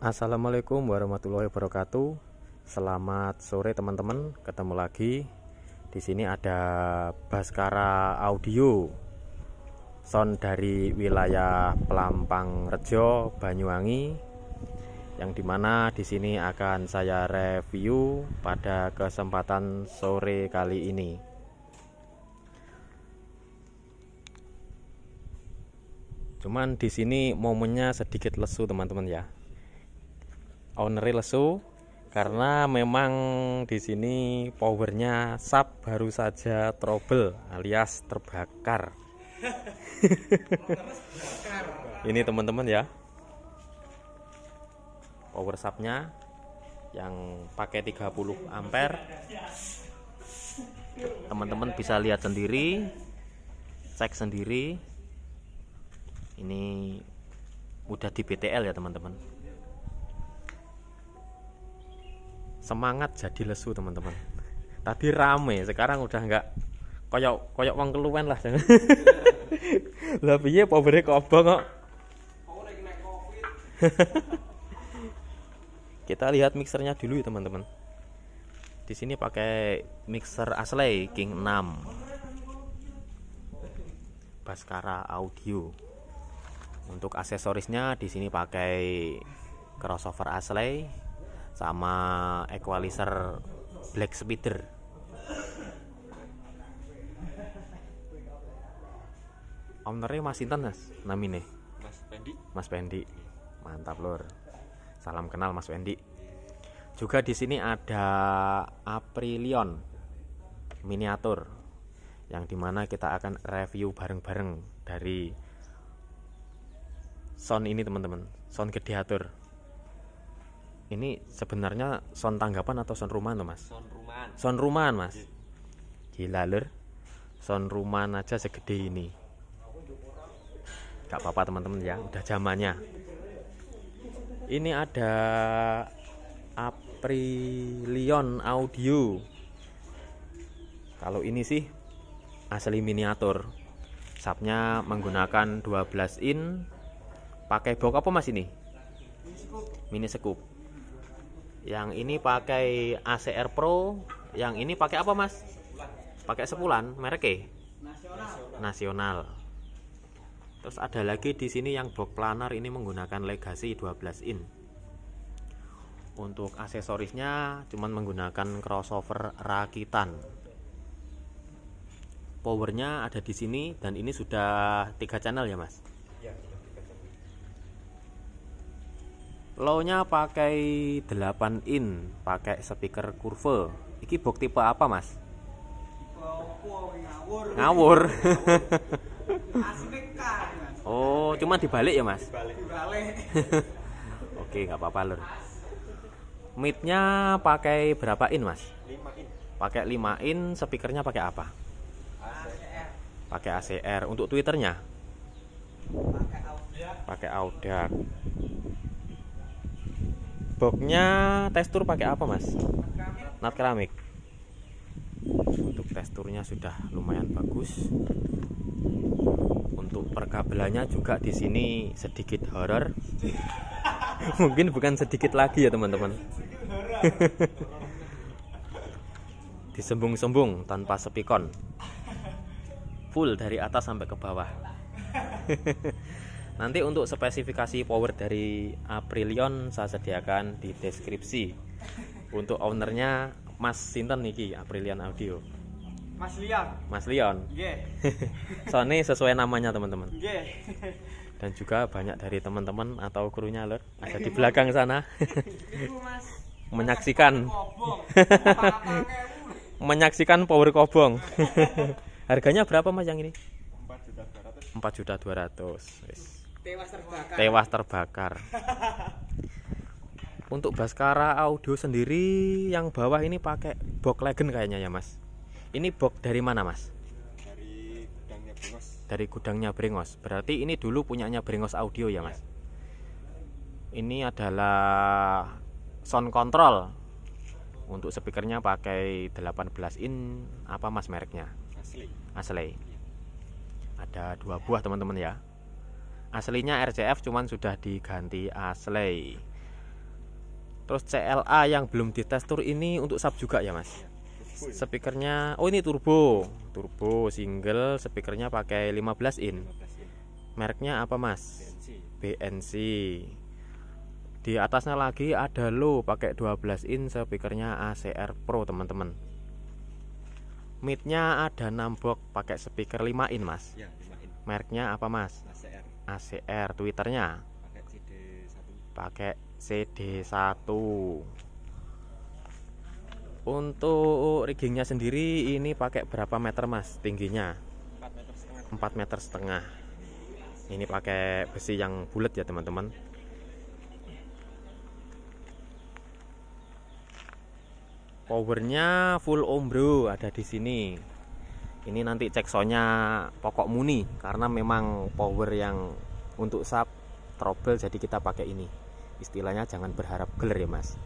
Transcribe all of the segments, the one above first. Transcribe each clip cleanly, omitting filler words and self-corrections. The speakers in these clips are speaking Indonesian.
Assalamualaikum warahmatullahi wabarakatuh. Selamat sore teman-teman. Ketemu lagi. Di sini ada Baskara Audio. Sound dari wilayah Pelampang Rejo, Banyuwangi. Yang dimana di sini akan saya review pada kesempatan sore kali ini. Cuman di sini momennya sedikit lesu teman-teman ya. Ownernya lesu karena memang di sini powernya sub baru saja trouble alias terbakar. Ini teman-teman ya, power subnya yang pakai 30 ampere. Teman-teman bisa lihat sendiri, cek sendiri. Ini udah di BTL ya teman-teman. Semangat jadi lesu teman-teman. Tadi rame, sekarang udah enggak koyok wong keluwen lah. Lah piye powernya kobong kok. Kita lihat mixernya dulu ya teman-teman. Di sini pakai mixer Ashley King 6. Baskara Audio. Untuk aksesorisnya di sini pakai crossover Ashley sama equalizer black spider. Ownernya Mas Sinten Mas namine? Mas Pendi. Mantap lur. Salam kenal Mas Pendi. Juga di sini ada Aprilion miniatur yang dimana kita akan review bareng-bareng dari sound ini teman-teman, sound Gedeatur. Ini sebenarnya sound tanggapan atau sound rumahan tuh Mas? Sound rumahan Mas. Gila lur, sound rumahan aja segede ini. Gak apa-apa teman-teman ya, udah zamannya. Ini ada Aprilion Audio. Kalau ini sih asli miniatur. Subnya menggunakan 12 in. Pakai box apa Mas ini? Mini scoop. Yang ini pakai ACR Pro. Yang ini pakai apa Mas? Pakai sepulan, mereknya? Nasional. Terus ada lagi di sini yang box planar, ini menggunakan Legacy 12 in. Untuk aksesorisnya cuman menggunakan crossover rakitan. Powernya ada di sini dan ini sudah 3 channel ya Mas? Low-nya pakai 8 in, pakai speaker curve. Iki box tipe apa Mas? Ngawur. Oh, cuma dibalik ya Mas? Dibalik. Oke, nggak apa-apa lur. Mid-nya pakai berapa in Mas? 5 in. Pakai 5 in, speakernya pakai apa? ACR. Pakai ACR. Untuk Twitternya? Pakai Audac. Boxnya tekstur pakai apa Mas? Nut keramik. Untuk teksturnya sudah lumayan bagus. Untuk perkabelannya juga di sini sedikit horor. Mungkin bukan sedikit lagi ya teman-teman. Disembung-sembung tanpa spikon. Full dari atas sampai ke bawah. Nanti untuk spesifikasi power dari Aprilion saya sediakan di deskripsi. Untuk ownernya Mas Sinten niki Aprilion Audio. Mas Leon. Nggih. Soalnya sesuai namanya teman-teman. Nggih. Dan juga banyak dari teman-teman atau krunya lur ada di belakang sana. Menyaksikan. Menyaksikan power kobong. Harganya berapa Mas yang ini? 4.200.000. Tewas terbakar. Untuk Baskara Audio sendiri yang bawah ini pakai box Legend kayaknya ya Mas. Ini box dari mana Mas? Dari gudangnya Brengos. Dari gudangnya Brengos. Berarti ini dulu punyanya Brengos Audio ya Mas. Ini adalah sound control. Untuk speakernya pakai 18 in. Apa Mas mereknya? Ashley. Ada 2 buah teman-teman ya. Aslinya RCF cuman sudah diganti Ashley. Terus CLA yang belum ditestur ini untuk sub juga ya Mas? Speakernya, oh ini turbo single, speakernya pakai 15 in. Mereknya apa Mas? BNC. Di atasnya lagi ada low pakai 12 in, speakernya ACR Pro teman-teman. Midnya ada 6 box pakai speaker 5 in Mas. Ya, 5 in. Mereknya apa Mas? ACR. Twitternya pakai CD1. Untuk riggingnya sendiri ini pakai berapa meter Mas tingginya? 4,5 meter. Ini pakai besi yang bulat ya teman-teman. Powernya full ohm bro, ada di sini. Ini nanti cek soundnya pokok muni karena memang power yang untuk sub trouble, jadi kita pakai ini. Istilahnya jangan berharap geler ya Mas.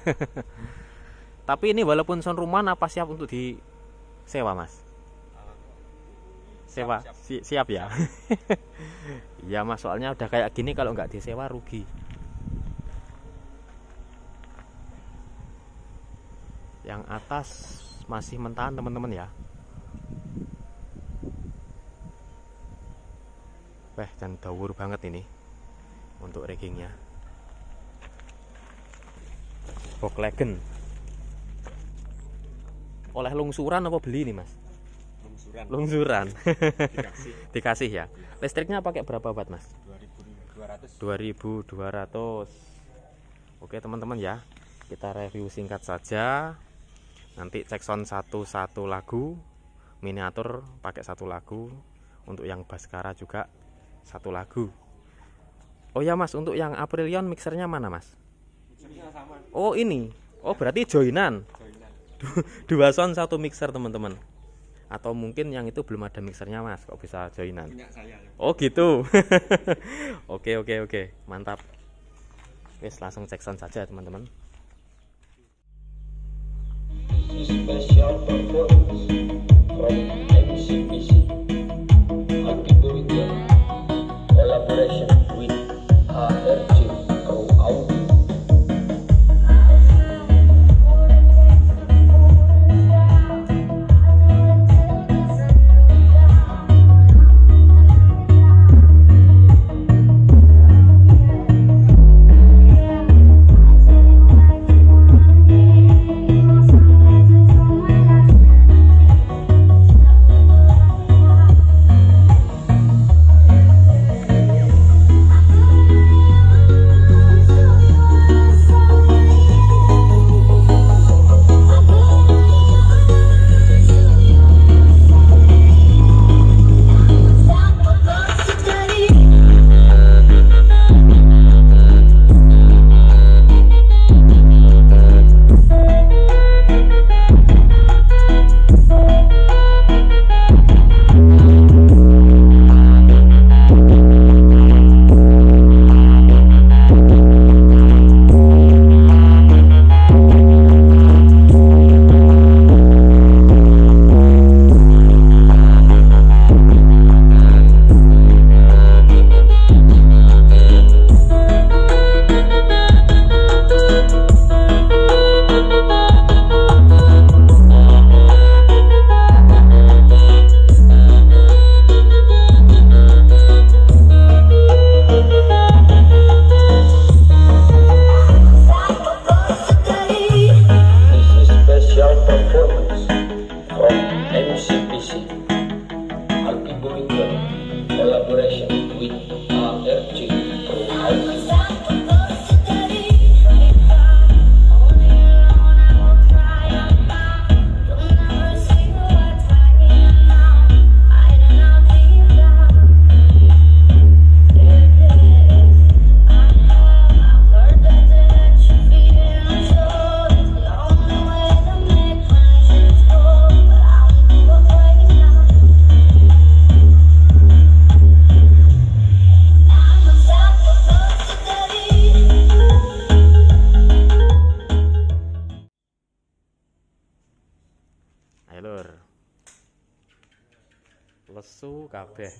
Tapi ini walaupun soundrooman apa siap untuk disewa Mas? Sewa siap ya. Iya Mas, soalnya udah kayak gini kalau nggak disewa rugi. Yang atas masih mentahan teman-teman ya. Dan dawur banget ini untuk riggingnya. Box Legend. Oleh lungsuran apa beli nih Mas? Lungsuran. Dikasih ya. Listriknya pakai berapa watt Mas? 2200. Oke teman-teman ya, kita review singkat saja. Nanti cek sound satu lagu, miniatur pakai 1 lagu, untuk yang Baskara juga 1 lagu. Oh ya Mas, untuk yang Aprilion mixernya mana Mas? Mixernya sama. Oh ini, oh berarti joinan. 2 sound 1 mixer teman-teman. Atau mungkin yang itu belum ada mixernya Mas, kok bisa joinan? Punya saya. Oh gitu. Oke, mantap. Wes langsung cek sound saja teman-teman. Special performance from MCPC Antiburuja collaboration with ARC Pro Audio. Lesu kabeh.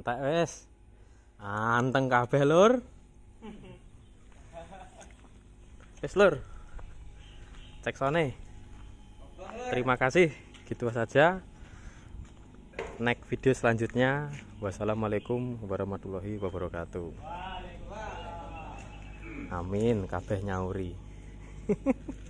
entek wis. Anteng kabeh, Lur. Wis, Lur. Cek sone. Terima kasih. Gitu saja. Next video selanjutnya. Wassalamualaikum warahmatullahi wabarakatuh. Amin kabeh nyauri.